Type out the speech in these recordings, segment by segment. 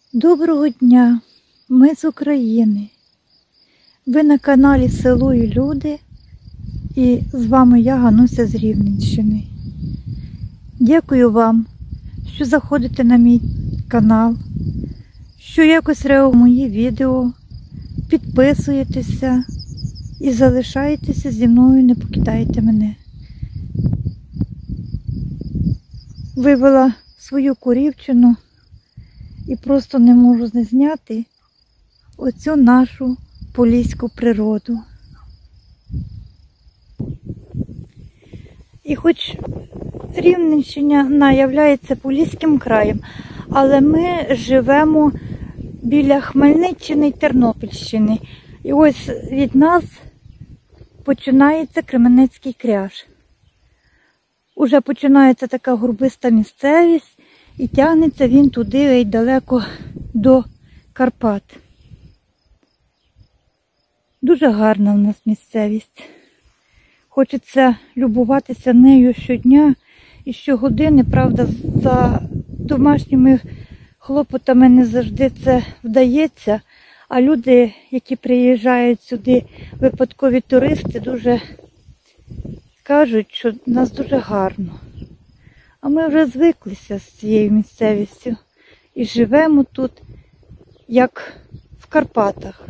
Доброго дня! Ми з України. Ви на каналі Село і Люди, і з вами я, Гануся з Рівненщини. Дякую вам, що заходите на мій канал, що якось реагуєте на мої відео, підписуєтеся і залишаєтеся зі мною, не покидаєте мене. Вивела свою курівчину і просто не можу не зняти оцю нашу поліську природу. І хоч Рівненщина являється Поліським краєм, але ми живемо біля Хмельниччини і Тернопільщини. І ось від нас починається Кременецький кряж. Уже починається така горбиста місцевість, і тягнеться він туди і далеко до Карпат. Дуже гарна в нас місцевість. Хочеться любуватися нею щодня і щогодини. Правда, за домашніми хлопотами не завжди це вдається. А люди, які приїжджають сюди, випадкові туристи, дуже кажуть, що в нас дуже гарно. А ми вже звиклися з цією місцевістю і живемо тут, як в Карпатах.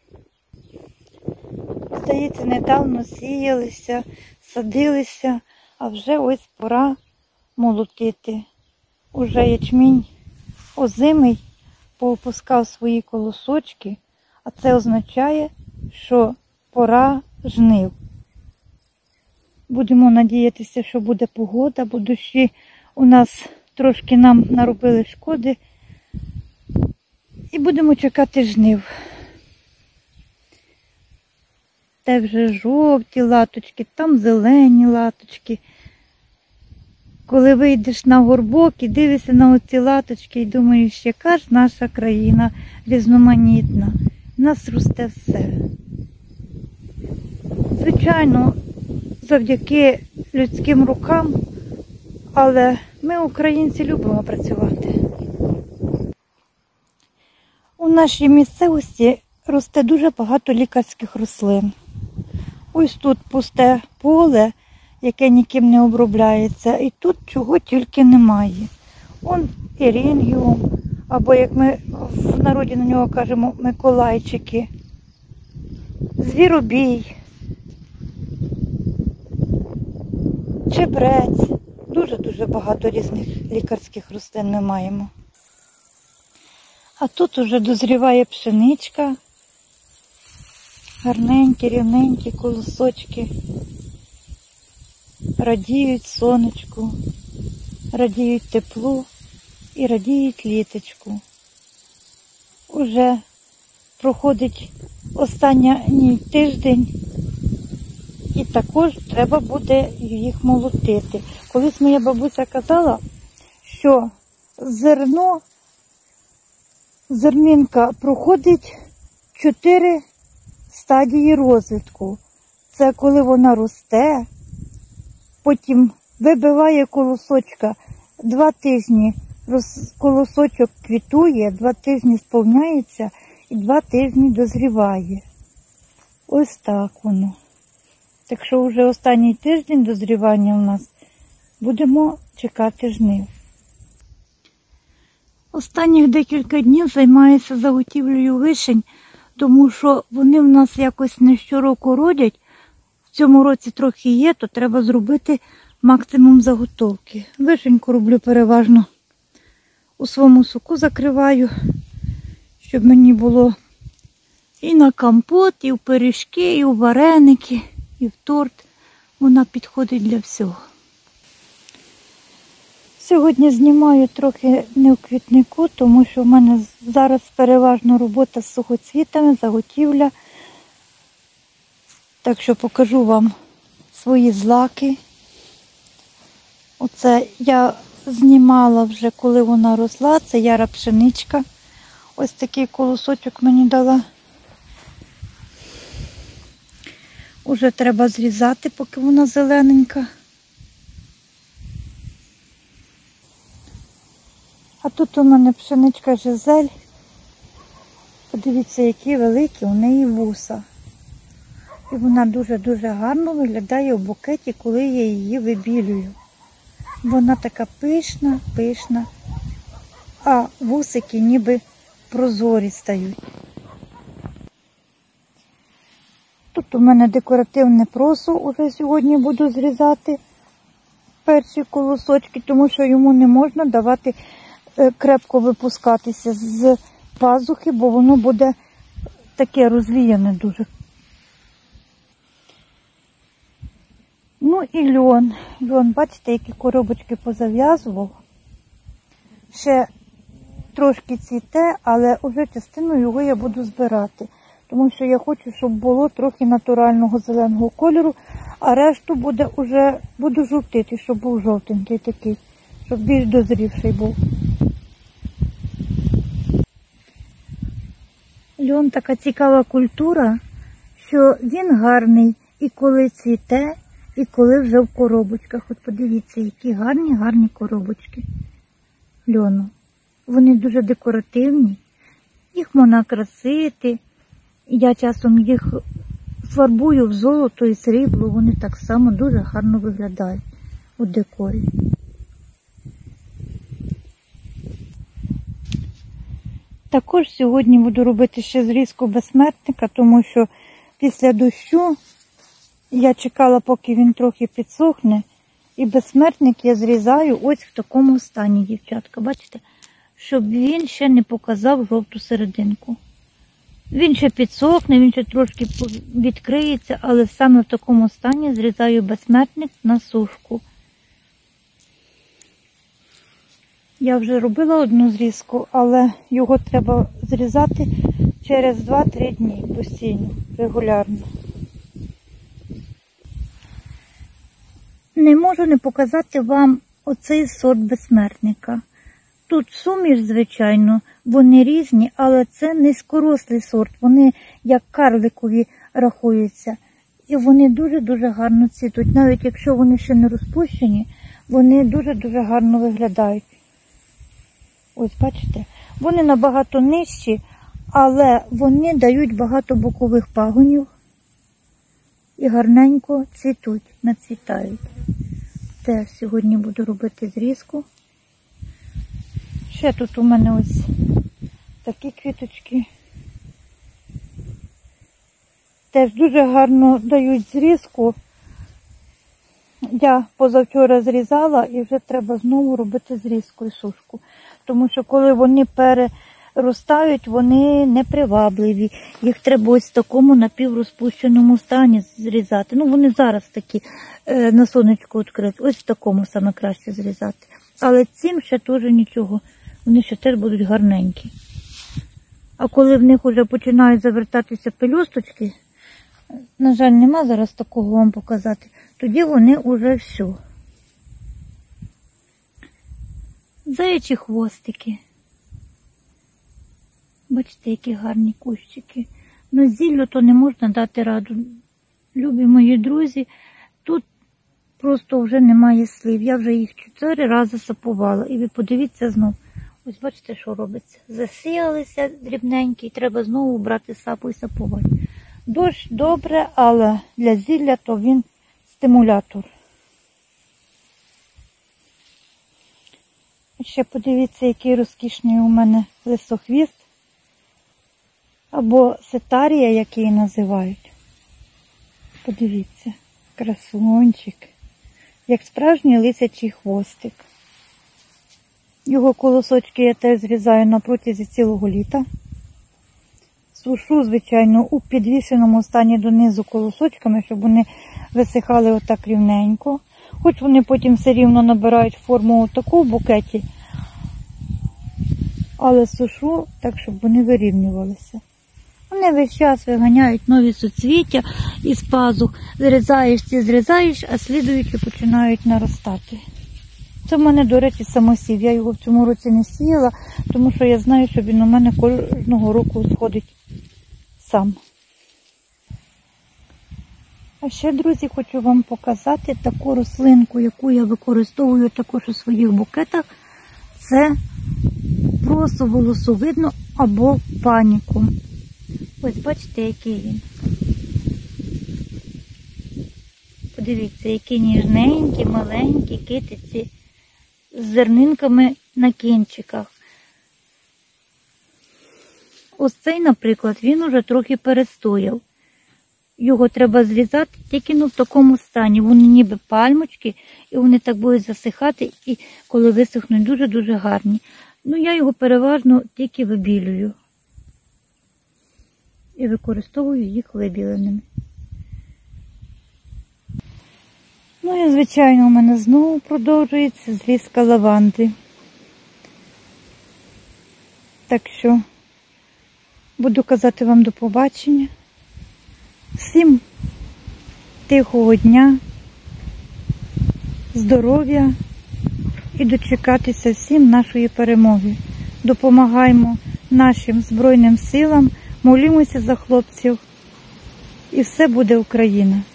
Здається, недавно сіялися, садилися, а вже ось пора молотити. Уже ячмінь озимий поопускав свої колосочки, а це означає, що пора жнив. Будемо надіятися, що буде погода, бо дощі у нас трошки нам наробили шкоди. І будемо чекати жнив. Те вже жовті латочки, там зелені латочки. Коли вийдеш на горбок і дивишся на оці латочки і думаєш, яка ж наша країна різноманітна. В нас росте все. Звичайно, завдяки людським рукам, але ми, українці, любимо працювати. У нашій місцевості росте дуже багато лікарських рослин. Ось тут пусте поле, яке ніким не обробляється, і тут чого тільки немає. Он ерінгіум, або, як ми в народі на нього кажемо, миколайчики, звіробій, чебрець. Дуже-дуже багато різних лікарських рослин ми маємо. А тут уже дозріває пшеничка. Гарненькі, рівненькі колосочки. Радіють сонечку, радіють теплу і радіють літочку. Уже проходить останній тиждень, і також треба буде їх молотити. Колись моя бабуся казала, що зернинка проходить 4 стадії розвитку. Це коли вона росте, потім вибиває колосочка, 2 тижні колосочок квітує, 2 тижні сповняється і 2 тижні дозріває. Ось так воно. Так що вже останній тиждень дозрівання у нас, будемо чекати жнив. Останніх декілька днів займаюся заготівлею вишень, тому що вони в нас якось не щороку родять. В цьому році трохи є, то треба зробити максимум заготовки. Вишеньку роблю переважно у своєму соку закриваю, щоб мені було і на компот, і в пиріжки, і в вареники, і в торт. Вона підходить для всього. Сьогодні знімаю трохи не в квітнику, тому що в мене зараз переважно робота з сухоцвітами, заготівля. Так що покажу вам свої злаки. Оце я знімала вже, коли вона росла. Це яра пшеничка. Ось такий колосочок мені дала. Уже треба зрізати, поки вона зелененька. А тут у мене пшеничка Жизель. Подивіться, які великі у неї вуса. І вона дуже-дуже гарно виглядає в букеті, коли я її вибілюю. Вона така пишна, пишна, а вусики ніби прозорі стають. Тут у мене декоративне просо, уже сьогодні буду зрізати перші колосочки, тому що йому не можна давати крепко випускатися з пазухи, бо воно буде таке розвіяне дуже. Ну і льон. Льон, бачите, які коробочки позав'язував. Ще трошки цвіте, але вже частину його я буду збирати. Тому що я хочу, щоб було трохи натурального зеленого кольору, а решту буду жовтити, щоб був жовтенький такий, щоб більш дозрівший був. Льон така цікава культура, що він гарний і коли цвіте, і коли вже в коробочках. От подивіться, які гарні коробочки льону. Вони дуже декоративні, їх можна красити. Я часом їх фарбую в золото і срібло, вони так само дуже гарно виглядають у декорі. Також сьогодні буду робити ще зрізку безсмертника, тому що після дощу я чекала, поки він трохи підсохне, і безсмертник я зрізаю ось в такому стані, дівчатка, бачите? Щоб він ще не показав жовту серединку. Він ще підсохне, він ще трошки відкриється, але саме в такому стані зрізаю безсмертник на сушку. Я вже робила одну зрізку, але його треба зрізати через 2-3 дні постійно, регулярно. Не можу не показати вам оцей сорт безсмертника. Тут суміш, звичайно, вони різні, але це низькорослий сорт. Вони як карликові рахуються. І вони дуже-дуже гарно цвітуть. Навіть якщо вони ще не розпущені, вони дуже-дуже гарно виглядають. Ось, бачите? Вони набагато нижчі, але вони дають багато бокових пагонів і гарненько цвітуть, нацвітають. Теж сьогодні буду робити зрізку. Ще тут у мене ось такі квіточки. Теж дуже гарно дають зрізку. Я позавчора зрізала і вже треба знову робити зрізку і сушку. Тому що коли вони переростають, вони непривабливі. Їх треба ось в такому напіврозпущеному стані зрізати. Ну, вони зараз такі на сонечку відкриті. Ось в такому саме краще зрізати. Але цим ще теж нічого. Вони ще теж будуть гарненькі. А коли в них вже починають завертатися пелюсточки, на жаль, нема зараз такого вам показати, тоді вони вже все. Заячі хвостики. Бачите, які гарні кущики. Ну, зіллю то не можна дати раду. Любі мої друзі, тут просто вже немає слів. Я вже їх 4 рази сапувала. І ви подивіться знов. Ось бачите, що робиться. Засіялися дрібненькі, треба знову брати сапу і сапувати. Дощ добре, але для зілля то він стимулятор. Ще подивіться, який розкішний у мене лисохвіст. Або сетарія, як її називають. Подивіться, красунчик. Як справжній лисячий хвостик. Його колосочки я теж зрізаю на протязі цілого літа. Сушу, звичайно, у підвішеному стані донизу колосочками, щоб вони висихали отак рівненько. Хоч вони потім все рівно набирають форму отаку в букеті, але сушу так, щоб вони вирівнювалися. Вони весь час виганяють нові суцвіття із пазух. Зрізаєш, а слідуючі починають наростати. Це в мене, до речі, самосів. Я його в цьому році не сіяла, тому що я знаю, що він у мене кожного року сходить сам. А ще, друзі, хочу вам показати таку рослинку, яку я використовую також у своїх букетах. Це волосу видно або паніку. Ось бачите, який він. Подивіться, які ніжненькі, маленькі китиці з зернинками на кінчиках. Ось цей, наприклад, він уже трохи перестояв. Його треба зрізати тільки в такому стані. Вони ніби пальмочки, і вони так будуть засихати, і коли висохнуть, дуже-дуже гарні. Ну, я його переважно тільки вибілюю. І використовую їх вибіленими. Ну і, звичайно, у мене знову продовжується зрізка лаванди. Так що буду казати вам до побачення. Всім тихого дня, здоров'я і дочекатися всім нашої перемоги. Допомагаємо нашим Збройним силам, молімося за хлопців, і все буде Україна.